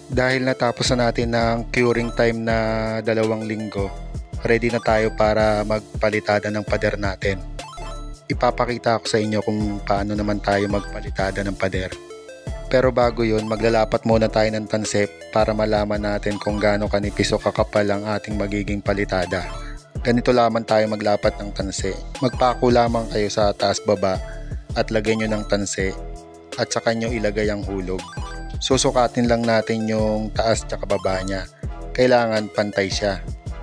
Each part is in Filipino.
Dahil natapos na natin ng curing time na 2 linggo, ready na tayo para magpalitada ng pader natin. Ipapakita ko sa inyo kung paano naman tayo magpalitada ng pader. Pero bago yun, maglalapat muna tayo ng tansep para malaman natin kung gaano kanipis o kakapal ang ating magiging palitada. Ganito lamang tayo maglapat ng tanse. Magpako lamang kayo sa taas baba at lagyan nyo ng tanse at saka nyo ilagay ang hulog. Susukatin lang natin yung taas at baba niya. Kailangan pantay siya.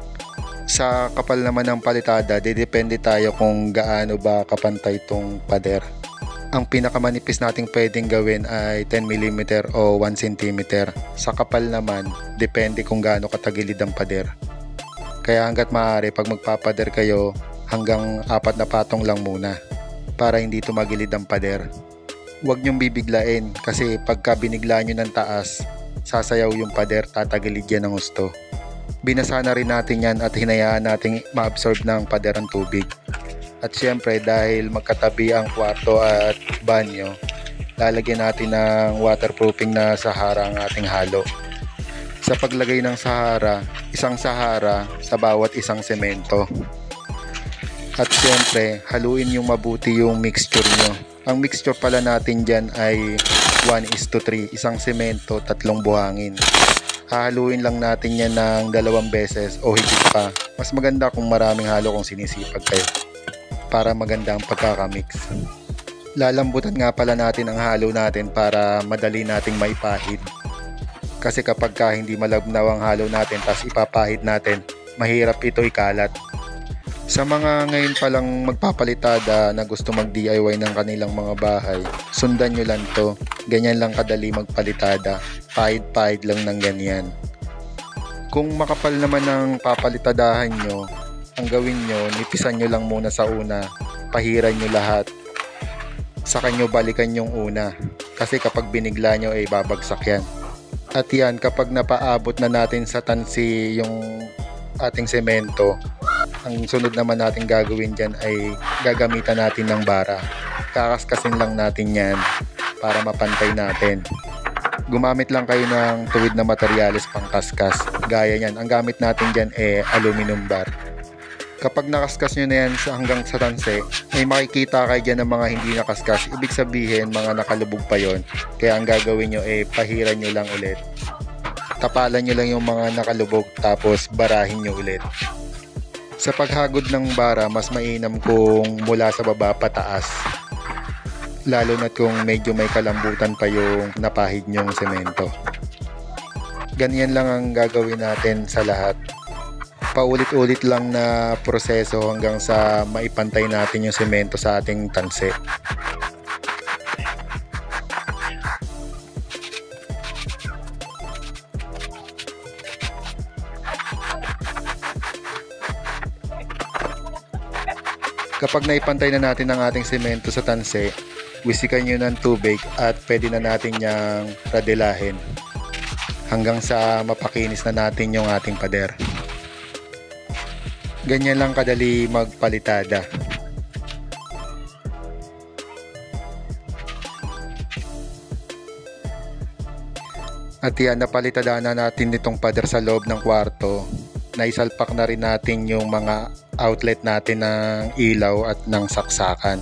Sa kapal naman ng palitada, depende tayo kung gaano ba kapantay itong pader. Ang pinakamanipis nating pwedeng gawin ay 10mm o 1 cm. Sa kapal naman, depende kung gaano katagilid ang pader. Kaya hanggat maaari, pag magpapader kayo, hanggang 4 na patong lang muna para hindi tumagilid ang pader. Huwag nyong bibiglain kasi pagka binigla nyo ng taas, sasayaw yung pader, tatagilid yan ng gusto. Binasa na rin natin yan at hinayaan natin ma-absorb ng pader ang tubig. At syempre dahil magkatabi ang kwarto at banyo, lalagyan natin ng waterproofing na sahara ang ating halo. Sa paglagay ng sahara, isang sahara sa bawat isang semento. At syempre, haluin yung mabuti yung mixture nyo. Ang mixture pala natin dyan ay 1:3, isang semento, 3 buhangin. Hahaluin lang natin yan ng 2 beses o higit pa. Mas maganda kung maraming halo kung sinisipag kayo para maganda ang pagkakamix. Lalambutan nga pala natin ang halo natin para madali nating maipahid. Kasi kapag hindi malabnaw ang halo natin tapos ipapahid natin, mahirap ito ikalat. Sa mga ngayon palang magpapalitada na gusto mag-DIY ng kanilang mga bahay, sundan nyo lang to. Ganyan lang kadali magpalitada. Pahid-pahid lang ng ganyan. Kung makapal naman ang papalitadahan nyo, ang gawin nyo, nipisan nyo lang muna sa una. Pahiran nyo lahat. Saka nyo balikan yung una. Kasi kapag binigla nyo ay babagsak yan. At yan, kapag napaabot na natin sa tansi yung ating semento, ang sunod naman natin gagawin dyan ay gagamitan natin ng bara. Kakaskasin lang natin yan para mapantay natin. Gumamit lang kayo ng tuwid na materyales pang kaskas. Gaya yan, ang gamit natin dyan ay aluminum bar. Kapag nakaskas nyo na yan hanggang sa tanse, ay makikita kayo dyan ng mga hindi nakaskas. Ibig sabihin mga nakalubog pa yon. Kaya ang gagawin nyo ay pahiran nyo lang ulit. Tapalan nyo lang yung mga nakalubog tapos barahin nyo ulit. Sa paghagod ng bara, mas mainam kung mula sa baba pataas. Lalo na kung medyo may kalambutan pa yung napahid nyong semento. Ganyan lang ang gagawin natin sa lahat. Paulit-ulit lang na proseso hanggang sa maipantay natin yung semento sa ating tanse. Kapag naipantay na natin ang ating semento sa tanse, wisikan nyo ng tubig at pwede na natin niyang radelahin hanggang sa mapakinis na natin yung ating pader. Ganyan lang kadali magpalitada. At yan, napalitada na natin itong pader sa loob ng kwarto. Naisalpak na rin natin yung mga outlet natin ng ilaw at ng saksakan.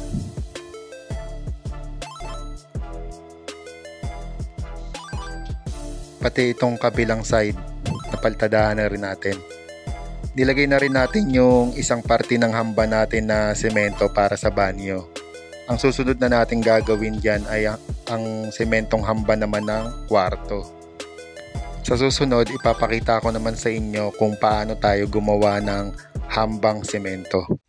Pati itong kabilang side, napalitadahan na rin natin. Nilagay na rin natin yung isang parte ng hamba natin na semento para sa banyo. Ang susunod na natin gagawin dyan ay ang sementong hamba naman ng kwarto. Sa susunod, ipapakita ko naman sa inyo kung paano tayo gumawa ng hambang semento.